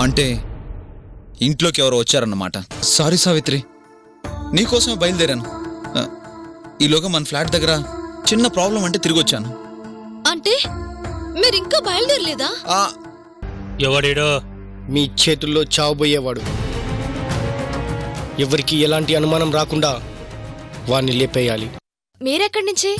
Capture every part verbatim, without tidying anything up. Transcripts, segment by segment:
అంటే ఇంట్లోకి ఎవరో వచ్చారన్నమాట. సారీ సావిత్రి, నీకోసమే బయలుదేరాను. ఈలోగా మన ఫ్లాట్ దగ్గర చిన్న ప్రాబ్లం అంటే తిరిగి వచ్చాను. అంటే మీరు ఇంకా బయలుదేరలేదా? ఎవడేడో మీ చేతుల్లో చావబోయేవాడు. ఎవరికి ఎలాంటి అనుమానం రాకుండా వాణ్ణి లేపేయాలి. మీరెక్కడి నుంచి?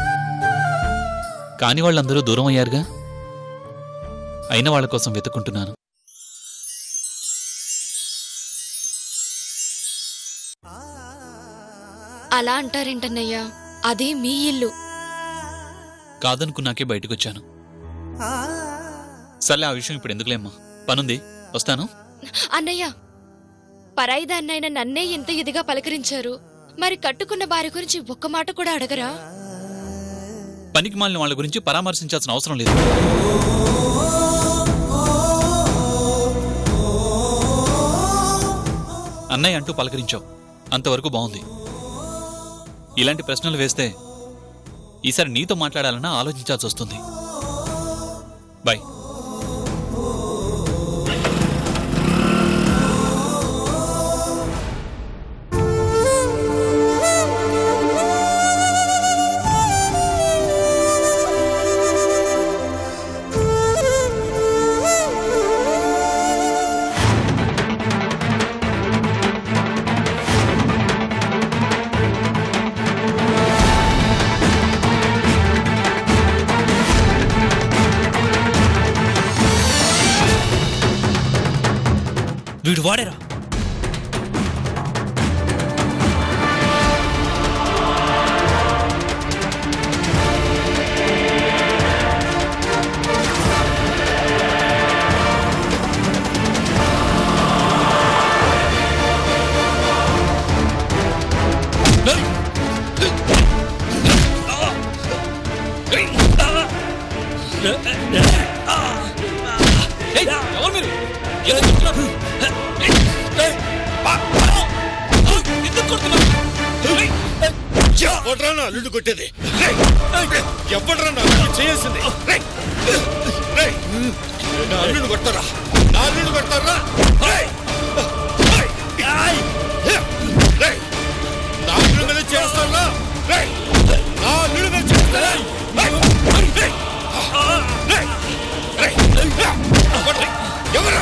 కాని వాళ్ళందరూ దూరం అయ్యారుగా, అయిన వాళ్ళ కోసం వెతుక్కుంటున్నాను. అలా అంటారేంటన్నయ్యా, అది మీ ఇల్లు. కాదనుకున్నాకే బయటకొచ్చాను. సర్లే, ఆ విషయం ఇప్పుడు ఎందుకులేమ్మా, పనుంది, వస్తాను. అన్నయ్య, పరాయిదాన్నైనా నన్నే ఎంత ఇదిగా పలకరించారు, మరి కట్టుకున్న భార్య గురించి ఒక్క మాట కూడా అడగరా? పనికి మాలిన వాళ్ళ గురించి పరామర్శించాల్సిన అవసరం లేదు. అన్నయ్య అంటూ పలకరించావు, అంతవరకు బాగుంది. ఇలాంటి ప్రశ్నలు వేస్తే ఈసారి నీతో మాట్లాడాలన్నా ఆలోచించాల్సి వస్తుంది. బాయ్. వీడు వాడేరా. ఎవరు మీరు? ఎవడ్రా నా అల్లుడు కొట్టేది? ఎవడ్రా నా అల్లుడు చేయాల్సింది? నా అల్లుడు కొడతారా? నా అల్లుడు కొడతారా? నా అల్లుడు మీద చేస్తారా? నా అల్లుడు మీద చేస్తారా? ఎవరా?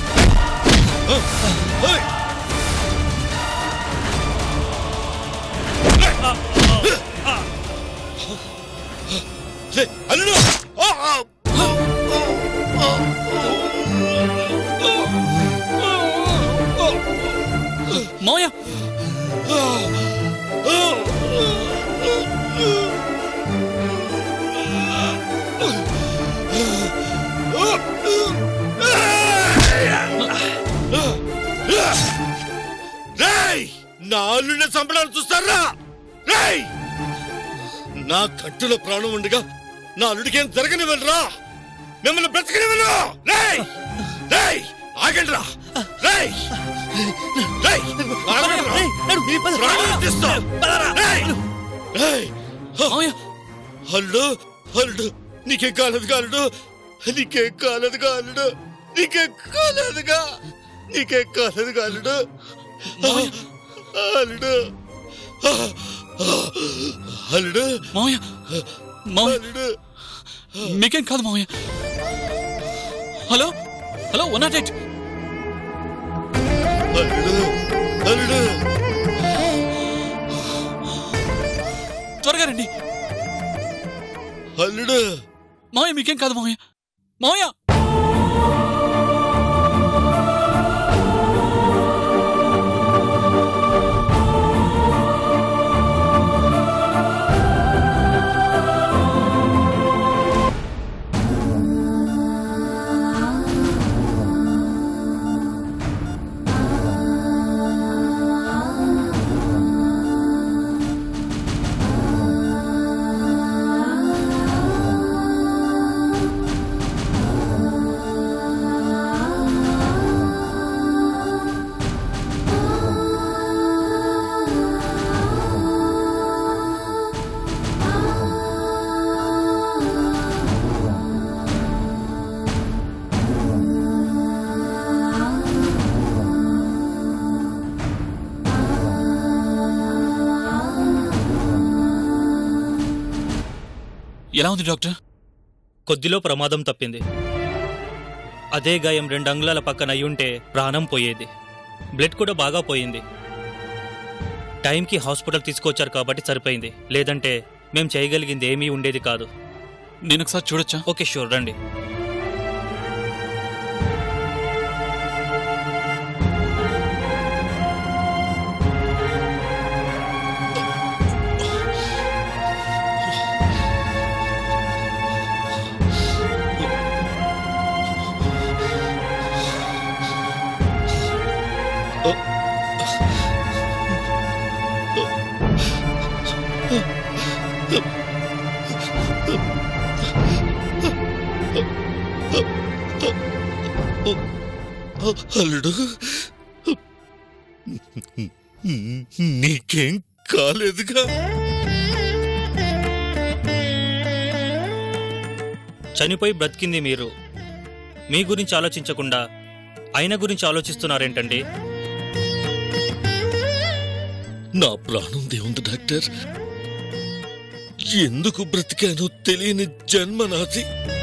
అల్లుడు మావయ్య, నా అల్లుడిని చంపడానికి చూస్తారా? నా కట్టులో ప్రాణం ఉండగా నా అల్లుడికేం జరగనివ్వరా? మిమ్మల్ని బ్రతకనివ్వను. ఆగండి రా. అల్లుడు అల్లుడు నీకేం కాలేదు కాలుడు, నీకేం కాలేదు కాలుడు, నీకేం కాలేదుగా, నీకేం కాలేదు కాలుడు. అల్లుడు అల్లుడు మావయ్య, మావయ్య మీకేం కాదు మావయ్య. Hello hello one nought eight. అల్లుడు అల్లుడు త్వరగా రండి. అల్లుడు మావయ్య మీకేం కాదు మావయ్య. మావయ్య ఎలా ఉంది డాక్టర్? కొద్దిలో ప్రమాదం తప్పింది. అదే గాయం రెండు అంగుళాల పక్కన అయ్యుంటే ప్రాణం పోయేది. బ్లడ్ కూడా బాగా పోయింది. టైంకి హాస్పిటల్ తీసుకొచ్చారు కాబట్టి సరిపోయింది. లేదంటే మేం చేయగలిగింది ఏమీ ఉండేది కాదు. నేను ఒకసారి చూడొచ్చా? ఓకే, షూర్, రండి. అల్లుడు, నీకేం కాలేదుగా? చనిపోయి బ్రతికింది మీరు. మీ గురించి ఆలోచించకుండా ఆయన గురించి ఆలోచిస్తున్నారేంటండి? నా ప్రాణం దేవుంది డాక్టర్. ఎందుకు బ్రతికానో తెలియని జన్మ నాది.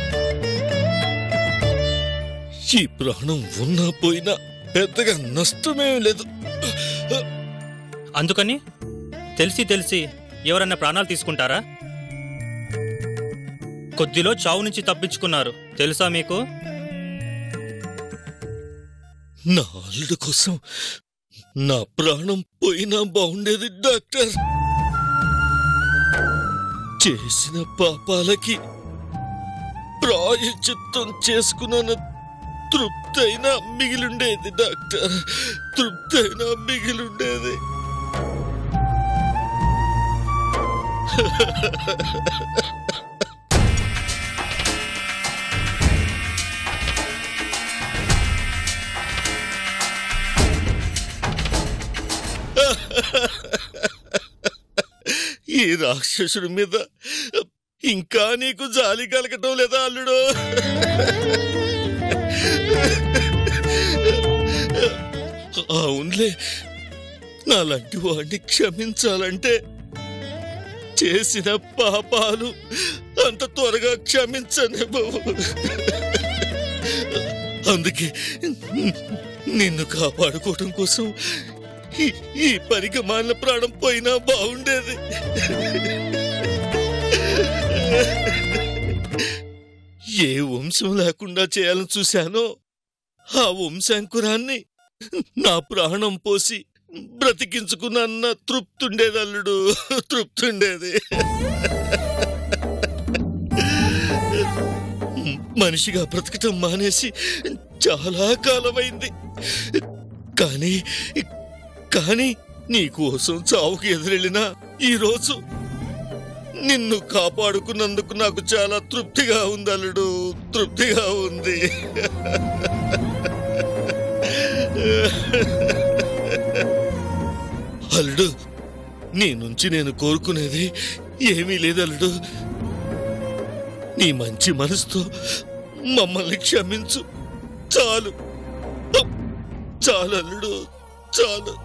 ఈ ప్రాణం ఉన్నా పోయినా పెద్దగా నష్టమేం లేదు. అందుకని తెలిసి తెలిసి ఎవరన్నా ప్రాణాలు తీసుకుంటారా? కొద్దిలో చావు నుంచి తప్పించుకున్నారు తెలుసా మీకు? నా అల్లుడు కోసం నా ప్రాణం పోయినా బాగుండేది డాక్టర్. చేసిన పాపాలకి ప్రాయశ్చిత్తం చేసుకున్న తృప్తైనా మిగిలుండేది డాక్టర్. తృప్తైనా మిగిలుండేది. ఈ రాక్షసుడి మీద ఇంకా నీకు జాలి కలగటం లేదా అల్లుడు? అవునులే, నాలాంటి వాడిని క్షమించాలంటే చేసిన పాపాలు అంత త్వరగా క్షమించనే బాబు. అందుకే నిన్ను కాపాడుకోవటం కోసం ఈ పరిగమాన ప్రాణం పోయినా బాగుండేది. ఏ వంశం లేకుండా చేయాలని చూశానో ఆ వంశాంకురాన్ని నా ప్రాణం పోసి బ్రతికించుకున్న తృప్తుండేది అల్లుడు, తృప్తుండేది. మనిషిగా బ్రతకటం మానేసి చాలా కాలమైంది. కానీ కానీ నీకోసం చావుకి ఎదురెళ్ళినా ఈరోజు నిన్ను కాపాడుకున్నందుకు నాకు చాలా తృప్తిగా ఉంది అల్లుడు, తృప్తిగా ఉంది. అల్లుడు, నీ నుంచి నేను కోరుకునేది ఏమీ లేదు అల్లుడు. నీ మంచి మనసుతో మమ్మల్ని క్షమించు, చాలు చాలు అల్లుడు, చాలు.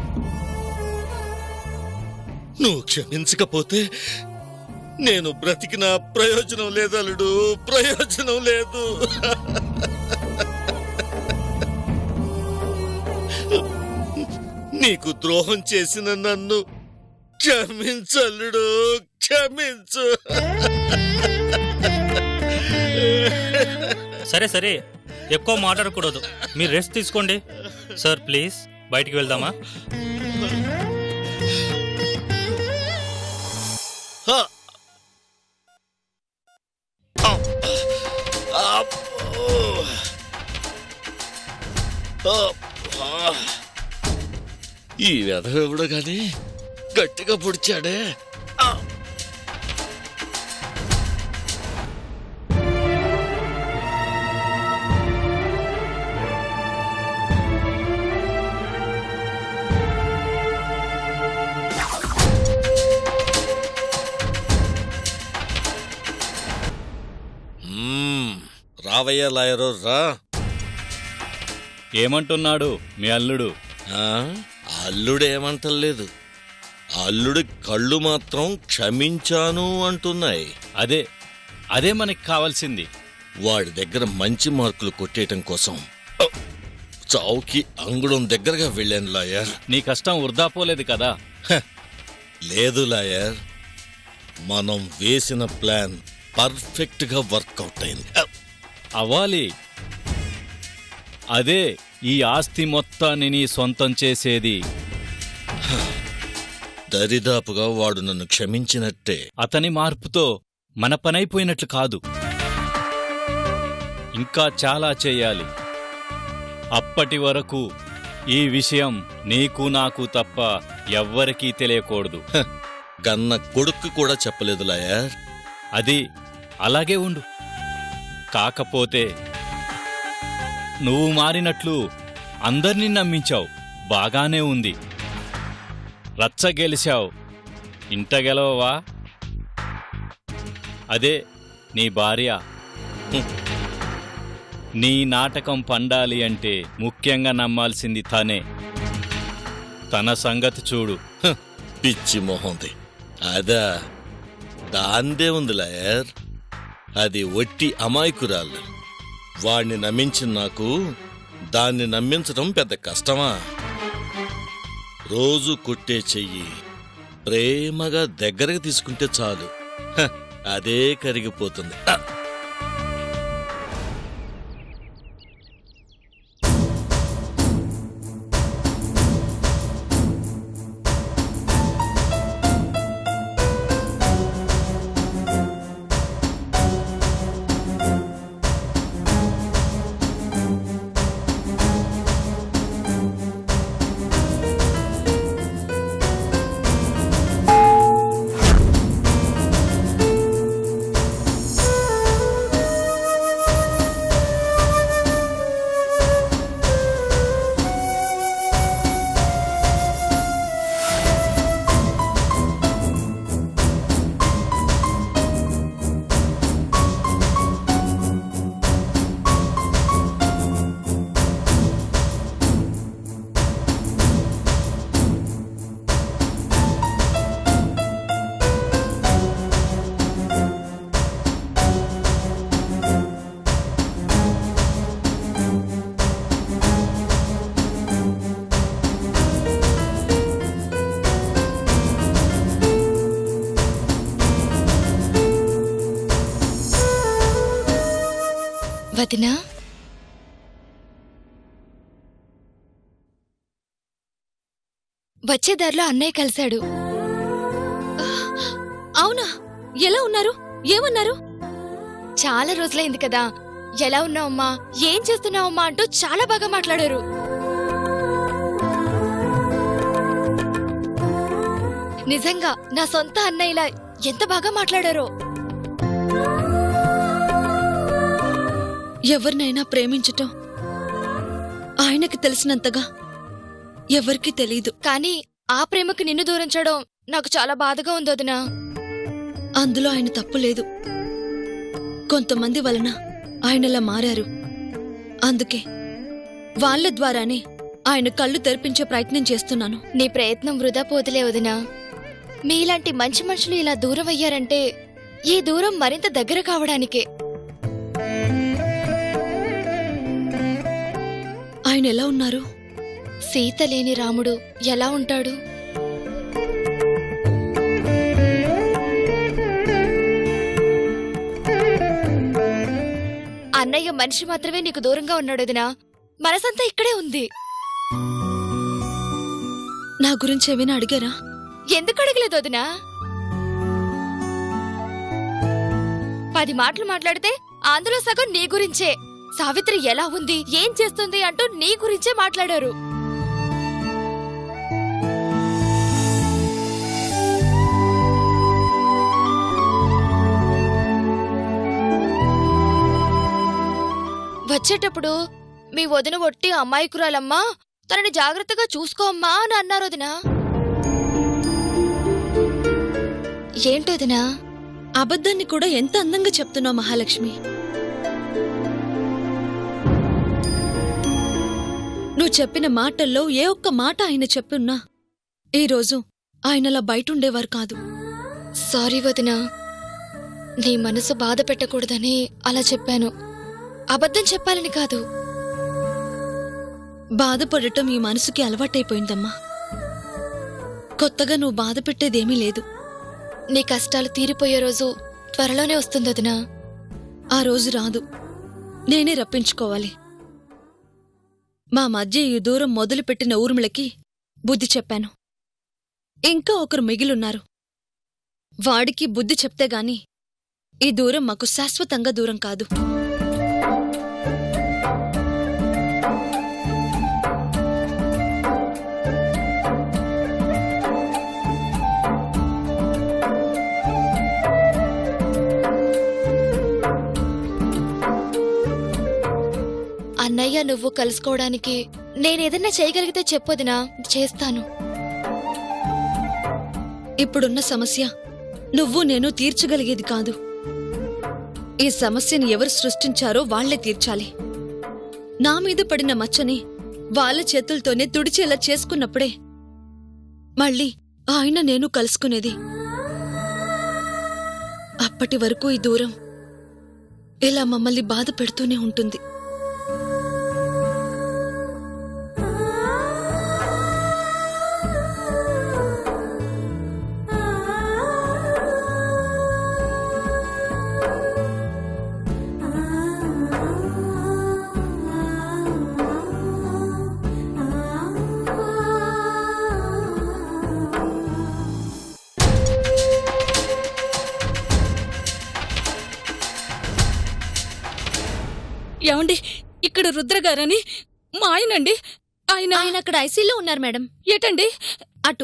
నువ్వు క్షమించకపోతే నేను బ్రతికిన ప్రయోజనం లేదు అల్లుడు, ప్రయోజనం లేదు. నీకు ద్రోహం చేసిన నన్ను క్షమించల్లుడు, క్షమించు. సరే సరే, ఎక్కువ మాట్లాడకూడదు. మీరు రెస్ట్ తీసుకోండి. సార్ ప్లీజ్ బయటికి వెళ్దామా? ఈ వెధవ ఎవడో గాని గట్టిగా పొడిచాడే. రావయ్య లాయరు రా. ఏమంటున్నాడు మీ అల్లుడు? అల్లుడేమంటలేదు, అల్లుడి కళ్ళు మాత్రం క్షమించాను అంటున్నాయి. అదే అదే మనకి కావాల్సింది. వాడి దగ్గర మంచి మార్కులు కొట్టేయటం కోసం చావుకి అంగుళం దగ్గరగా వెళ్ళాను లాయర్. నీ కష్టం వృధా పోలేదు కదా? లేదు లాయర్, మనం వేసిన ప్లాన్ పర్ఫెక్ట్ గా వర్కౌట్ అయింది. అవ్వాలి. అదే ఈ ఆస్తి మొత్తాన్ని నీ సొంతం చేసేది. దరిదాపుగా వాడు నన్ను క్షమించినట్టే. అతని మార్పుతో మన పనైపోయినట్లు కాదు, ఇంకా చాలా చేయాలి. అప్పటి వరకు ఈ విషయం నీకు నాకు తప్ప ఎవ్వరికీ తెలియకూడదు. గన్న కొడుక్కు కూడా చెప్పలేదు లాయర్. అది అలాగే ఉండు. కాకపోతే నువ్వు మారినట్లు అందర్నీ నమ్మించావు, బాగానే ఉంది. రచ్చ గెలిచావు, ఇంట గెలవవా? అదే నీ భార్య. నీ నాటకం పండాలి అంటే ముఖ్యంగా నమ్మాల్సింది తనే. తన సంగతి చూడు. పిచ్చి మొహంది. అదా, దాందే ఉంది లాయర్. అది ఒట్టి అమాయకురాలు. వాణ్ణి నమ్మించిన నాకు దాన్ని నమ్మించడం పెద్ద కష్టమా? రోజు కొట్టే చెయ్యి ప్రేమగా దగ్గరకు తీసుకుంటే చాలు, అదే కరిగిపోతుంది. వదినా, వచ్చేదారిలో అన్నయ్య కలిశాడు. అవునా? ఎలా ఉన్నారు? ఏమన్నారు? చాలా రోజులైంది కదా, ఎలా ఉన్నావమ్మా, ఏం చేస్తున్నావమ్మా అంటూ చాలా బాగా మాట్లాడారు. నిజంగా నా సొంత అన్నయ్యలా ఎంత బాగా మాట్లాడారో. ఎవరినైనా ప్రేమించటం ఆయనకి తెలిసినంతగా ఎవరికీ తెలీదు. కానీ ఆ ప్రేమకు నిన్ను దూరించడం నాకు చాలా బాధగా ఉంది వదినా. అందులో ఆయన తప్పు లేదు. కొంతమంది వలన ఆయనలా మారారు. అందుకే వాళ్ళ ద్వారానే ఆయన కళ్ళు తెరిపించే ప్రయత్నం చేస్తున్నాను. నీ ప్రయత్నం వృధా పోతులే వదినా. మీలాంటి మంచి మనుషులు ఇలా దూరం అయ్యారంటే ఈ దూరం మరింత దగ్గర కావడానికే. ఆయన ఎలా ఉన్నారు? సీత లేని రాముడు ఎలా ఉంటాడు? అన్నయ్య మనిషి మాత్రమే నీకు దూరంగా ఉన్నాడు వదినా, మనసంతా ఇక్కడే ఉంది. నా గురించి ఏమైనా అడిగారా? ఎందుకు అడగలేదు వదినా? పది మాటలు మాట్లాడితే అందులో సగం నీ గురించే. సావిత్రి ఎలా ఉంది, ఏం చేస్తుంది అంటూ నీ గురించే మాట్లాడారు. వచ్చేటప్పుడు మీ వదిన ఒట్టి అమ్మాయికురాలమ్మా, తనని జాగ్రత్తగా చూసుకోమ్మా అని అన్నారు వదినా. ఏంటోదినా? అబద్ధాన్ని కూడా ఎంత అందంగా చెప్తున్నావు మహాలక్ష్మి. నువ్వు చెప్పిన మాటల్లో ఏ ఒక్క మాట ఆయన చెప్పున్నా ఈరోజు ఆయనలా బయటుండేవారు కాదు. సారీ వదినా, నీ మనసు బాధ పెట్టకూడదని అలా చెప్పాను. అబద్ధం చెప్పాలని కాదు. బాధపడటం ఈ మనసుకి అలవాటైపోయిందమ్మా. కొత్తగా నువ్వు బాధ పెట్టేదేమీ లేదు. నీ కష్టాలు తీరిపోయే రోజు త్వరలోనే వస్తుంది వదినా. ఆ రోజు రాదు, నేనే రప్పించుకోవాలి. మా మధ్య ఈ దూరం మొదలుపెట్టిన ఊర్మిళకి బుద్ధి చెప్పాను. ఇంకా ఒకరు మిగిలున్నారు. వాడికి బుద్ధి చెప్తే గాని ఈ దూరం మాకు శాశ్వతంగా దూరం కాదు. అన్నయ్య నువ్వు కలుసుకోవడానికి నేనేదన్నా చేయగలిగితే చెప్పొదినా, చేస్తాను. ఇప్పుడున్న సమస్య నువ్వు నేను తీర్చగలిగేది కాదు. ఈ సమస్యని ఎవరు సృష్టించారో వాళ్లే తీర్చాలి. నా మీద పడిన మచ్చని వాళ్ళ చేతులతోనే తుడిచేలా చేసుకున్నప్పుడే మళ్ళీ ఆయన నేను కలుసుకునేది. అప్పటి వరకు ఈ దూరం ఇలా మమ్మల్ని బాధ పెడుతూనే ఉంటుంది. ఏమండి, ఇక్కడ రుద్రగారని మా ఆయనండి. ఆయన ఆయన అక్కడ ఐసీలో ఉన్నారు మేడం. ఏటండి? అటు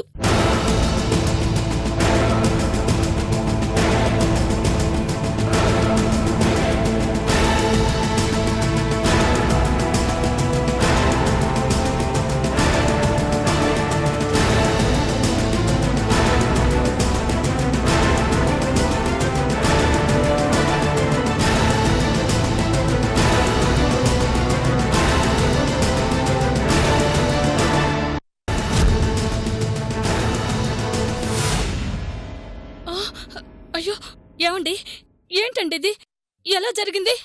అయ్యో, ఏమండి, ఏంటండి ఇది? ఎలా జరిగింది?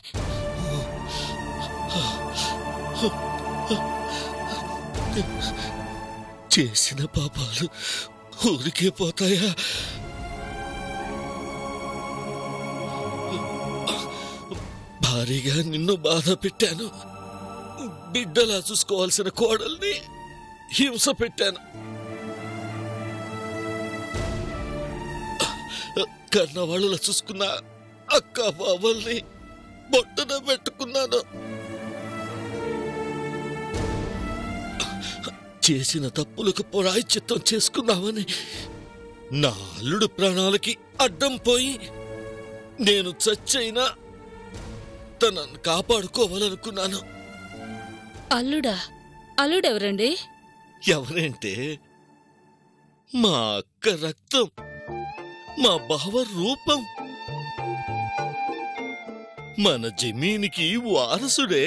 చేసిన పాపాలు ఊరికే పోతాయా? భారీగా నిన్ను బాధ పెట్టాను. బిడ్డలా చూసుకోవాల్సిన కోడల్ని హింస పెట్టాను. కన్నవాళ్ళలా చూసుకున్న అక్క బావల్ని బొట్టన పెట్టుకున్నాను. చేసిన తప్పులకు ప్రాయశ్చిత్తం చేసుకున్నామని నా అల్లుడు ప్రాణాలకి అడ్డం పోయి నేను చచ్చైనా తనను కాపాడుకోవాలనుకున్నాను. అల్లుడా? అల్లుడెవరండి? ఎవరంటే మా అక్క రక్తం, మా బావ రూపం, మన జమీనికి వారసుడే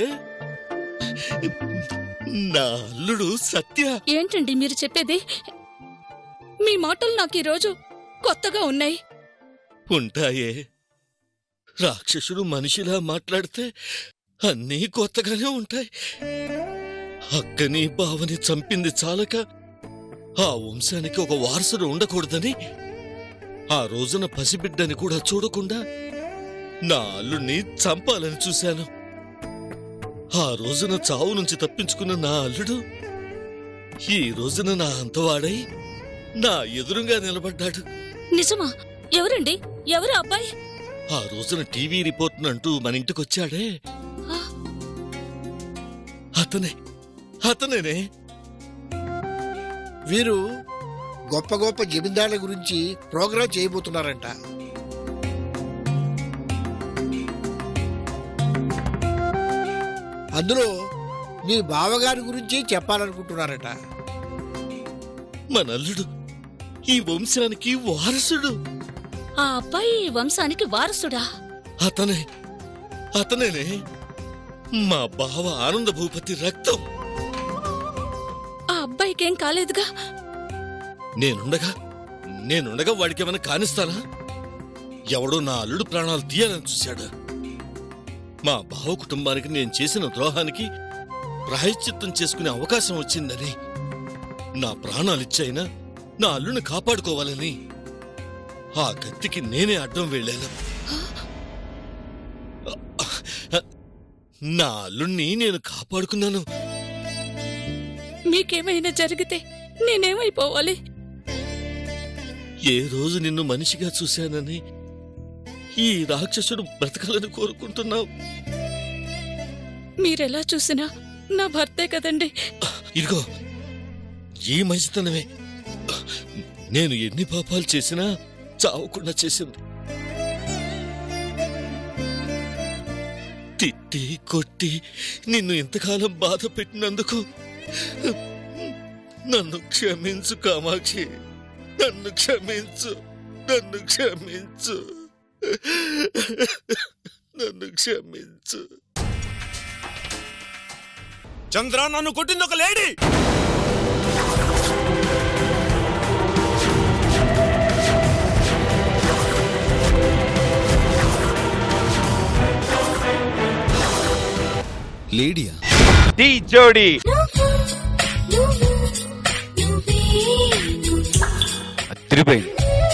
నా అల్లుడు సత్య. ఏంటండి మీరు చెప్పేది? మీ మాటలు నాకు ఈరోజు కొత్తగా ఉన్నాయి. ఉంటాయే, రాక్షసుడు మనిషిలా మాట్లాడితే అన్నీ కొత్తగానే ఉంటాయి. అక్కని బావని చంపింది చాలక ఆ వంశానికి ఒక వారసుడు ఉండకూడదని ఆ రోజున పసిబిడ్డని కూడా చూడకుండా నా అల్లుడిని చంపాలని చూశాను. ఆ రోజున చావు నుంచి తప్పించుకున్న నా అల్లుడు ఈ రోజున నా అంతవాడై నా ఎదురుగా నిలబడ్డాడు. నిజమా? ఎవరండి? ఎవరు అబ్బాయి? ఆ రోజున టీవీ రిపోర్ట్ అంటూ మన ఇంటికొచ్చాడే, అతనే అతనేనే. వీరు గొప్ప గొప్ప జమీందారుల గురించి ప్రోగ్రాం చేయబోతున్నారంట. అందులో మీ బావగారి గురించి చెప్పాలనుకుంటున్నారట. మన అల్లుడు ఈ వంశానికి వారసుడు. ఆ అబ్బాయి ఈ వంశానికి వారసుడా? అతనే అతనేనే మా బావ ఆనంద భూపతి రక్తం. ఆ అబ్బాయికేం కాలేదుగా? నేనుండగా నేనుండగా వాడికేమైనా కానిస్తానా? ఎవడో నా అల్లుడు ప్రాణాలు తీయాలని చూశాడు. మా బావ కుటుంబానికి నేను చేసిన ద్రోహానికి ప్రాయశ్చిత్తం చేసుకునే అవకాశం వచ్చిందని, నా ప్రాణాలిచ్చైనా నా అల్లుని కాపాడుకోవాలని ఆ కత్తికి నేనే అడ్డం వెళ్ళాను. నా అల్లుణ్ణి నేను కాపాడుకున్నాను. మీకేమైనా జరిగితే నేనేమైపోవాలి? ఏ రోజు నిన్ను మనిషిగా చూశానని ఈ రాక్షసుడు బ్రతకాలని కోరుకుంటున్నావు. మీరెలా చూసినా నా భర్తే కదండి. ఇదిగో ఈ మంచితనమే నేను ఎన్ని పాపాలు చేసినా చావకుండా చేసింది. తిట్టి కొట్టి నిన్ను ఇంతకాలం బాధ పెట్టినందుకు నన్ను క్షమించు కామాక్షి, నన్ను క్షమించు, నన్ను క్షమించు, నన్ను క్షమించు. చంద్ర, నన్ను కొట్టింది ఒక లేడీ. లేడీయా? డి జోడి. అదిరిపోయింది.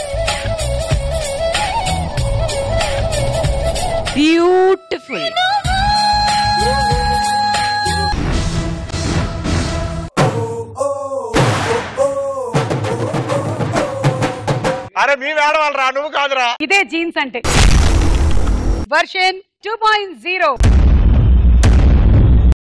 బ్యూటిఫుల్. అరే మీ ఆడవాళ్ళరా, నువ్వు కాదురా. ఇదే జీన్స్ అంటే వర్షన్ టూ పాయింట్ జీరో.